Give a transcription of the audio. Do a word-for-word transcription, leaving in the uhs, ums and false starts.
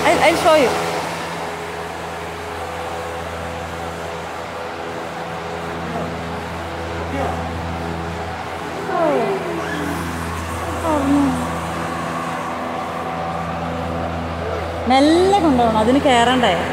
I'll, I'll show you. മെല്ലെ കൊണ്ടുപോകണം, അതിന് കയറണ്ടേ.